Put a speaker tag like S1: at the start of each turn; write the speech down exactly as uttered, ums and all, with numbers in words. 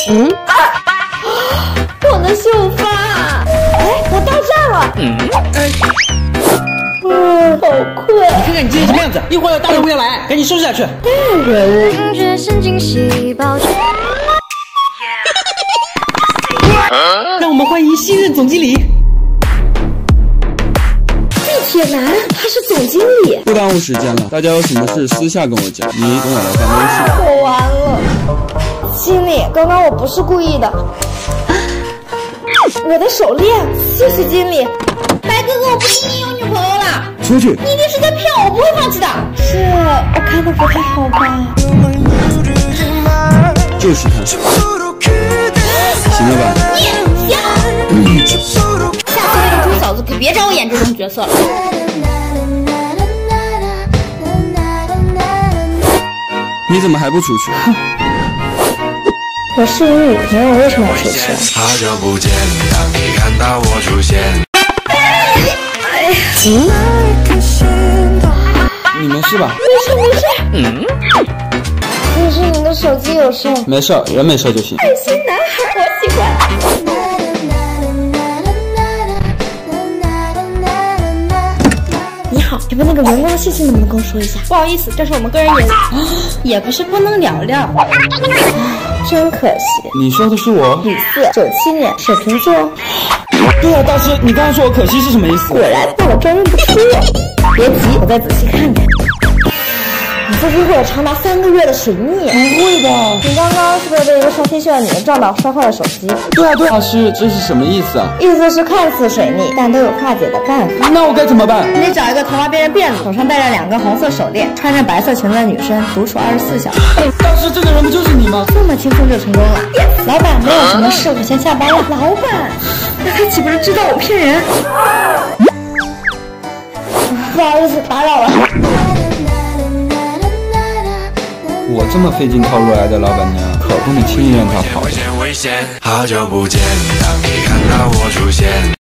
S1: 嗯，我的秀发，哎，我到站了。嗯，哎，嗯，好困。
S2: 你看看你今天什么样子，一会儿有大人物要来，赶紧收拾下去。
S1: 大人，
S3: 听觉神经细胞。
S2: 让我们欢迎新任总经理。
S1: 地铁男，他是总经理。
S4: 不耽误时间了，大家有什么事私下跟我讲，你等我来办公室。
S1: 我完了，经理，刚刚我不是故意的。我的手链，谢谢经理。白哥哥，我不是你有女朋友了。
S4: 出去！
S1: 你一定是在骗我，我不会放弃的。是我看的不太好吧？
S4: 就是他，行了吧？
S1: 你行。嗯、下次那个猪嫂子可别找我演这种角色了。
S4: 你怎么还不出去？
S1: 我是你女朋友，为什么要出去？
S5: 好久不见，当你看到我出现。
S1: 哎呀，
S4: 你没事吧？
S1: 没事没事。嗯。可是你的手机有事。
S4: 没事，人没事就行。
S1: 爱心男孩，我喜欢。你好，请问那个员工的信息能不能跟我说一下？不好意思，这是我们个人隐私，也不是不能聊聊。真可惜。
S4: 你说的是我？
S1: 李四，九七年，水瓶座。
S4: 对啊，大师，你刚刚说我可惜是什么意思？
S1: 果然让我装认不出。别急，我再仔细看看。你付出过长达三个月的水逆。
S4: 不会吧？
S1: 你刚刚是不是被一个穿 T 恤的女人撞到，摔坏了手机？
S4: 对啊对啊。大师，这是什么意思啊？
S1: 意思是看似水逆，但都有化解的办法。
S4: 那我该怎么办？
S1: 你得找一个头发编着辫子，手上戴着两根红色手链，穿着白色裙子的女生，独处二十四小时。
S4: 大师，这个人不就是你吗？
S1: 这么轻松就成功了。Yes， 老板，没有什么事，我先下班了。老板，那他岂不是知道我骗人？不好意思，打扰了。
S4: 我这么费劲套路来的老板娘，可不能轻易让她跑。
S5: 危险危险，好久不见，当你看到我出现。